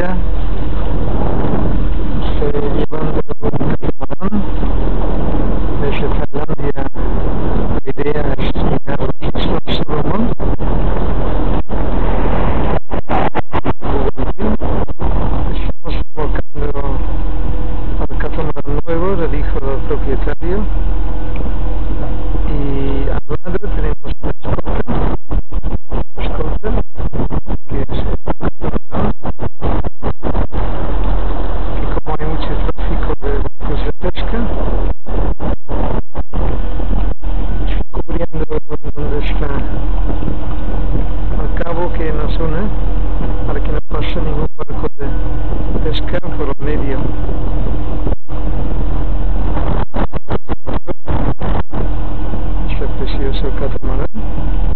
Tailandia. Estoy llevando un catamarán desde Tailandia. La idea es llegar a las Islas Salomón. Estamos remolcando al catamarán nuevo del hijo del propietario. Y al lado tenemos la escolta, que es un catamarán, que como hay mucho tráfico de barcos de pesca, cubriendo donde está el cabo que nos une, para que no pase ningún barco de pesca por el medio. Este precioso catamarán.